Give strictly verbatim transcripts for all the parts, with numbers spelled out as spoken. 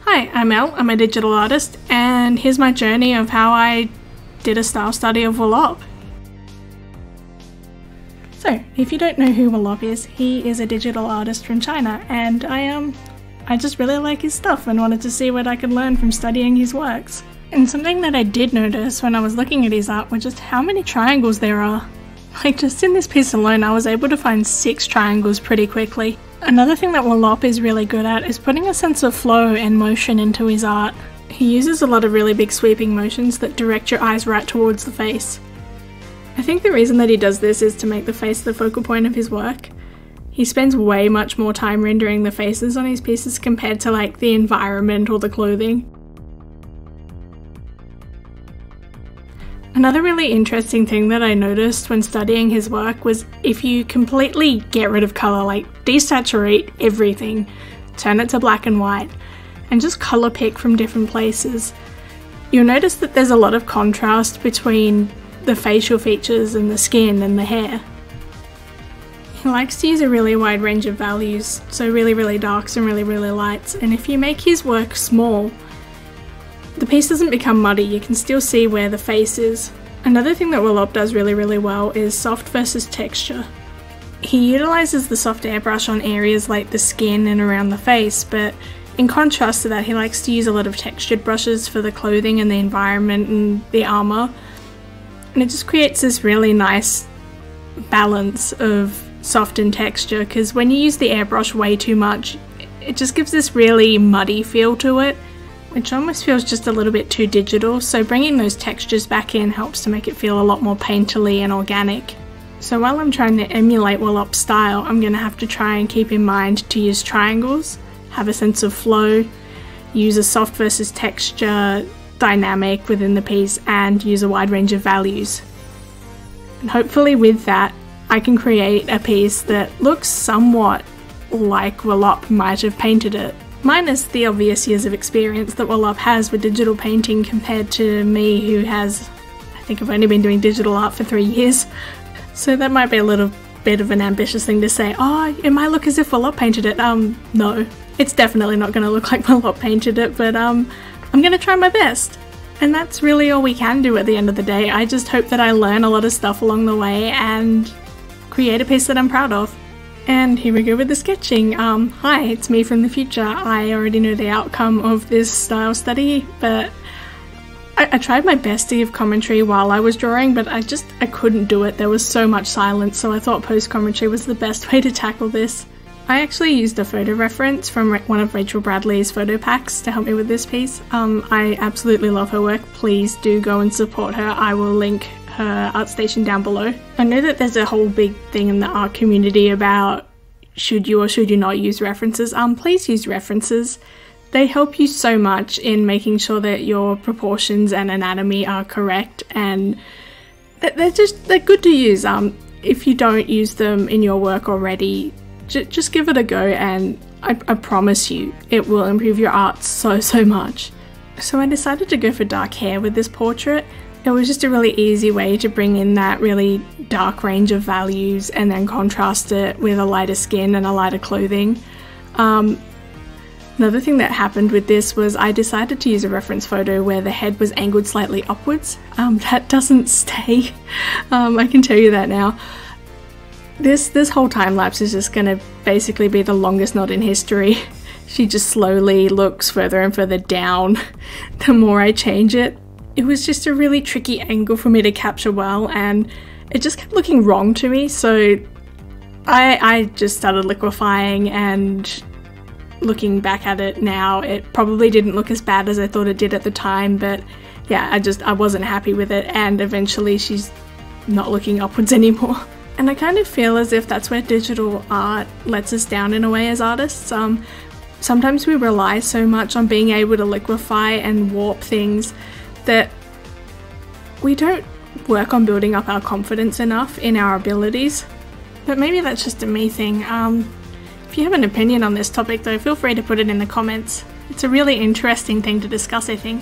Hi, I'm Elle, I'm a digital artist, and here's my journey of how I did a style study of Wallop. So, if you don't know who Wallop is, he is a digital artist from China, and I um, I just really like his stuff and wanted to see what I could learn from studying his works. And something that I did notice when I was looking at his art was just how many triangles there are. Like, just in this piece alone, I was able to find six triangles pretty quickly. Another thing that Wallop is really good at is putting a sense of flow and motion into his art. He uses a lot of really big sweeping motions that direct your eyes right towards the face. I think the reason that he does this is to make the face the focal point of his work. He spends way much more time rendering the faces on his pieces compared to like the environment or the clothing. Another really interesting thing that I noticed when studying his work was if you completely get rid of colour, like desaturate everything, turn it to black and white, and just colour pick from different places, you'll notice that there's a lot of contrast between the facial features and the skin and the hair. He likes to use a really wide range of values, so really really darks and really really lights, and if you make his work small, the piece doesn't become muddy, you can still see where the face is. Another thing that Wallop does really really well is soft versus texture. He utilises the soft airbrush on areas like the skin and around the face, but in contrast to that he likes to use a lot of textured brushes for the clothing and the environment and the armour. And it just creates this really nice balance of soft and texture, because when you use the airbrush way too much, it just gives this really muddy feel to it, which almost feels just a little bit too digital, so bringing those textures back in helps to make it feel a lot more painterly and organic. So while I'm trying to emulate Wallop's style, I'm going to have to try and keep in mind to use triangles, have a sense of flow, use a soft versus texture dynamic within the piece, and use a wide range of values. And hopefully with that, I can create a piece that looks somewhat like Wallop might have painted it. Minus the obvious years of experience that Wallop has with digital painting compared to me, who has, I think I've only been doing digital art for three years. So that might be a little bit of an ambitious thing to say, oh, it might look as if Wallop painted it. Um, no, it's definitely not going to look like Wallop painted it, but um, I'm going to try my best. And that's really all we can do at the end of the day. I just hope that I learn a lot of stuff along the way and create a piece that I'm proud of. And here we go with the sketching. Um, hi, it's me from the future. I already know the outcome of this style study, but I, I tried my best to give commentary while I was drawing, but I just, I couldn't do it. There was so much silence, so I thought post-commentary was the best way to tackle this. I actually used a photo reference from one of Rachel Bradley's photo packs to help me with this piece. Um, I absolutely love her work. Please do go and support her. I will link her ArtStation down below. I know that there's a whole big thing in the art community about should you or should you not use references. Um, please use references. They help you so much in making sure that your proportions and anatomy are correct, and they're just, they're good to use. Um, if you don't use them in your work already, j just give it a go, and I, I promise you it will improve your art so so much. So I decided to go for dark hair with this portrait. It was just a really easy way to bring in that really dark range of values and then contrast it with a lighter skin and a lighter clothing. Um, another thing that happened with this was I decided to use a reference photo where the head was angled slightly upwards. Um, that doesn't stay, um, I can tell you that now. This, this whole time lapse is just going to basically be the longest knot in history. She just slowly looks further and further down the more I change it. It was just a really tricky angle for me to capture well, and it just kept looking wrong to me, so I, I just started liquefying, and looking back at it now, it probably didn't look as bad as I thought it did at the time, but yeah, I just, I wasn't happy with it, and eventually she's not looking upwards anymore. And I kind of feel as if that's where digital art lets us down in a way as artists. Um, sometimes we rely so much on being able to liquefy and warp things that we don't work on building up our confidence enough in our abilities. But maybe that's just a me thing. Um, if you have an opinion on this topic though, feel free to put it in the comments. It's a really interesting thing to discuss, I think.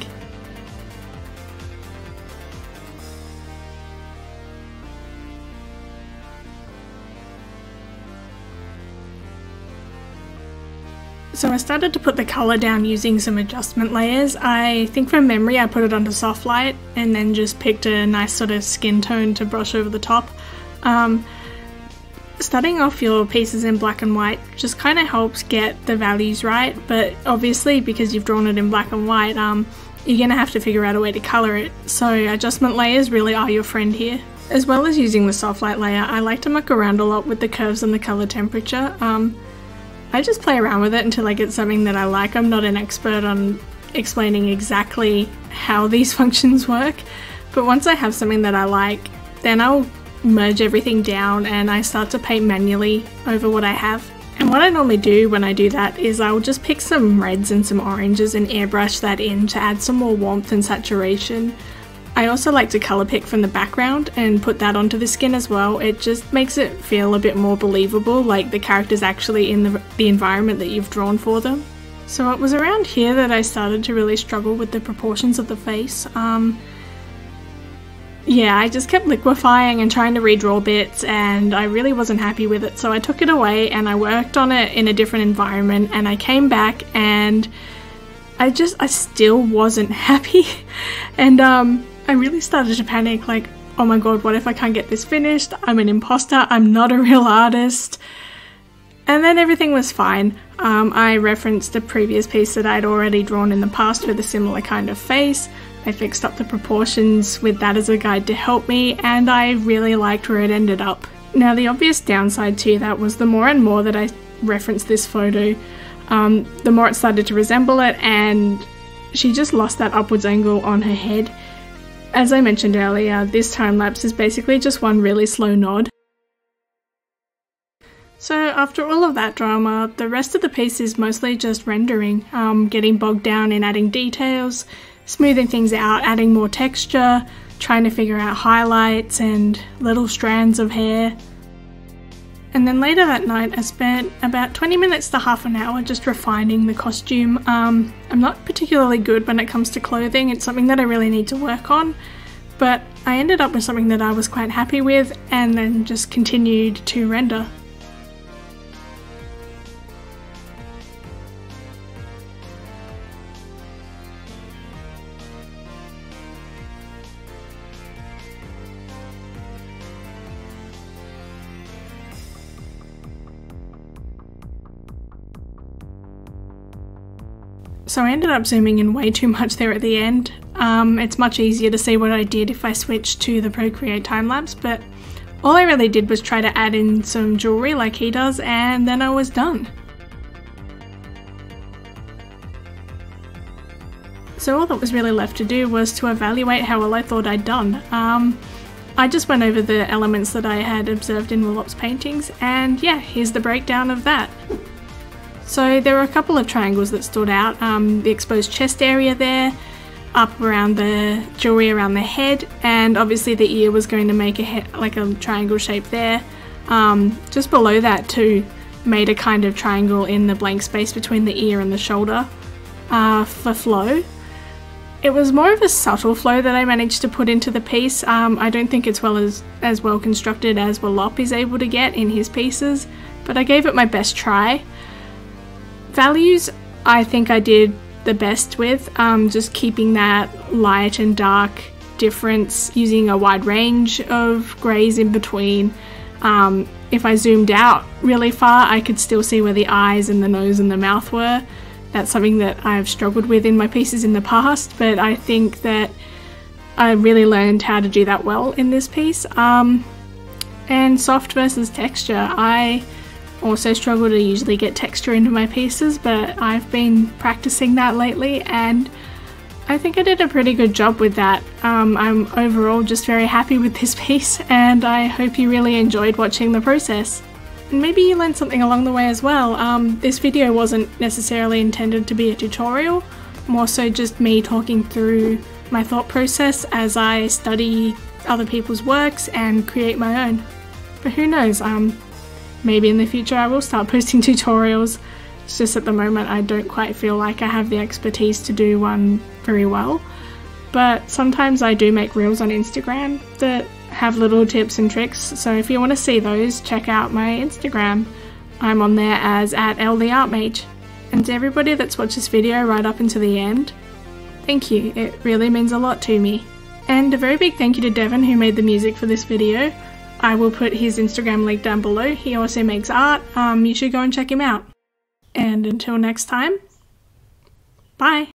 So I started to put the colour down using some adjustment layers. I think from memory I put it onto soft light and then just picked a nice sort of skin tone to brush over the top. Um, starting off your pieces in black and white just kind of helps get the values right, but obviously because you've drawn it in black and white, um, you're going to have to figure out a way to colour it. So adjustment layers really are your friend here. As well as using the soft light layer, I like to muck around a lot with the curves and the colour temperature. Um, I just play around with it until I get something that I like. I'm not an expert on explaining exactly how these functions work, but once I have something that I like, then I'll merge everything down and I start to paint manually over what I have. And what I normally do when I do that is I'll just pick some reds and some oranges and airbrush that in to add some more warmth and saturation. I also like to colour pick from the background and put that onto the skin as well. It just makes it feel a bit more believable, like the character's actually in the, the environment that you've drawn for them. So it was around here that I started to really struggle with the proportions of the face. Um, yeah, I just kept liquefying and trying to redraw bits and I really wasn't happy with it, so I took it away and I worked on it in a different environment, and I came back and I just, I still wasn't happy. and um, I really started to panic, like, oh my god, what if I can't get this finished? I'm an imposter, I'm not a real artist. And then everything was fine. Um, I referenced a previous piece that I'd already drawn in the past with a similar kind of face. I fixed up the proportions with that as a guide to help me, and I really liked where it ended up. Now the obvious downside to that was the more and more that I referenced this photo, um, the more it started to resemble it, and she just lost that upwards angle on her head. As I mentioned earlier, this time lapse is basically just one really slow nod. So after all of that drama, the rest of the piece is mostly just rendering, um, getting bogged down in adding details, smoothing things out, adding more texture, trying to figure out highlights and little strands of hair. And then later that night I spent about twenty minutes to half an hour just refining the costume. Um, I'm not particularly good when it comes to clothing, it's something that I really need to work on, but I ended up with something that I was quite happy with and then just continued to render. So I ended up zooming in way too much there at the end. Um, it's much easier to see what I did if I switched to the Procreate time-lapse, but all I really did was try to add in some jewellery like he does, and then I was done. So all that was really left to do was to evaluate how well I thought I'd done. Um, I just went over the elements that I had observed in Willop's paintings, and yeah, here's the breakdown of that. So there were a couple of triangles that stood out, um, the exposed chest area there, up around the jewellery around the head, and obviously the ear was going to make a head, like a triangle shape there. Um, just below that too, made a kind of triangle in the blank space between the ear and the shoulder. Uh, for flow, it was more of a subtle flow that I managed to put into the piece. Um, I don't think it's well as, as well constructed as Willop is able to get in his pieces, but I gave it my best try. Values, I think I did the best with, um, just keeping that light and dark difference, using a wide range of greys in between. Um, if I zoomed out really far, I could still see where the eyes and the nose and the mouth were. That's something that I've struggled with in my pieces in the past, but I think that I really learned how to do that well in this piece. Um, and soft versus texture, I also struggle to usually get texture into my pieces, but I've been practicing that lately and I think I did a pretty good job with that. Um, I'm overall just very happy with this piece, and I hope you really enjoyed watching the process. And maybe you learned something along the way as well. Um, this video wasn't necessarily intended to be a tutorial, more so just me talking through my thought process as I study other people's works and create my own. But who knows, um, maybe in the future I will start posting tutorials. It's just at the moment I don't quite feel like I have the expertise to do one very well. But sometimes I do make reels on Instagram that have little tips and tricks, so if you want to see those, check out my Instagram. I'm on there as at L the Art Mage. And to everybody that's watched this video right up until the end, thank you, it really means a lot to me. And a very big thank you to Devon who made the music for this video. I will put his Instagram link down below. He also makes art, um, you should go and check him out. And until next time, bye!